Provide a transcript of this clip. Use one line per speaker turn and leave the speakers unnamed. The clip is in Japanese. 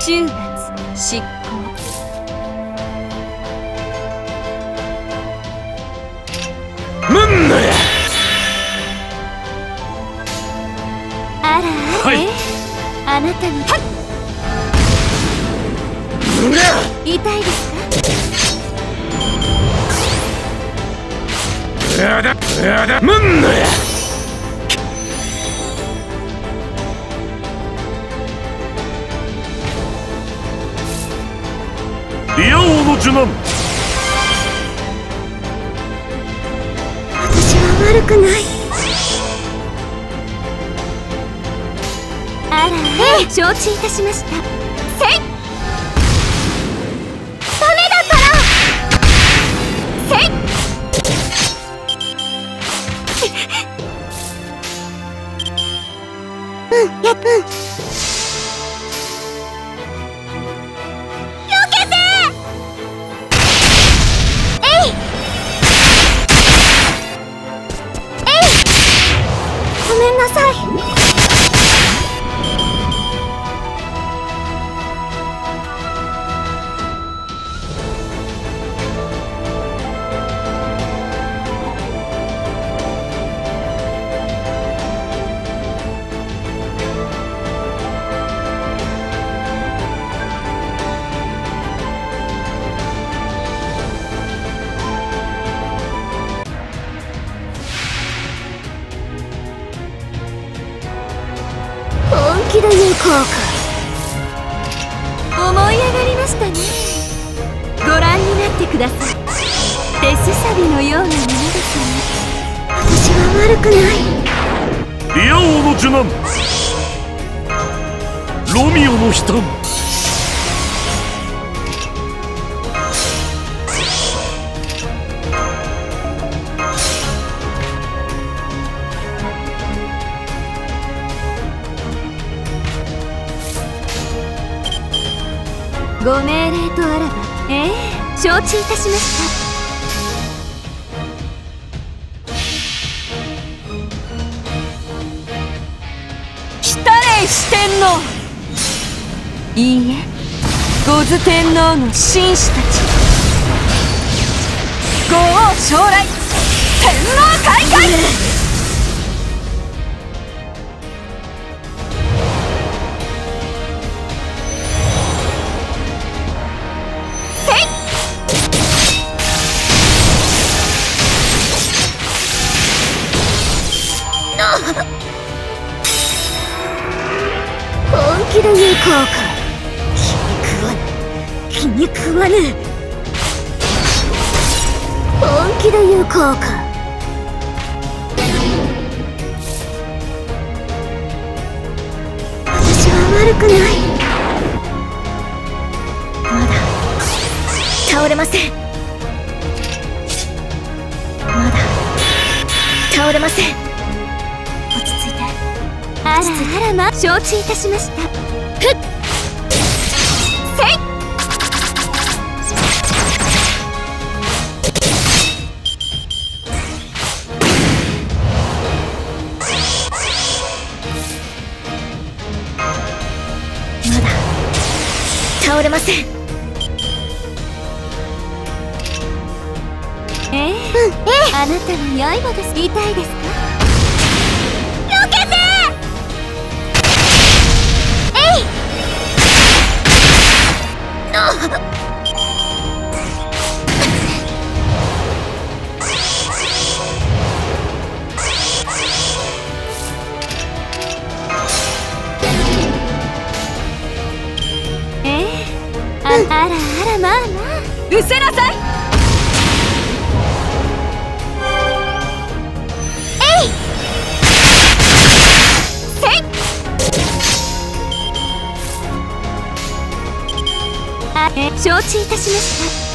終末執行。
ムンナや。
あらあれ、はい、あなたの痛いですか？
やだやだ、ムンナや。リア王の受難。
私は悪くない。あら、承知いたしました。せい。ダメだから。せい。やっ。ごめんなさい。本気で行こうか。思い上がりましたね。ご覧になってください。手すさびのようなものですね。私は悪くない。
リア王の受難。ロミオの悲嘆。
ご命令とあらば、承知いたしました。来たれ四天王。いいえ、五頭天皇の紳士たち。五王将来、天皇大会。本気で行こうか。気に食わぬ。本気で行こうか。私は悪くない。まだ倒れません。まだ倒れません。落ち着いて。あらあらま、承知いたしました。ふっ。せい。まだ倒れません。あなたの刃です。痛いですか？避けて。あらあら、まあまあ、失せなさい。承知いたしました。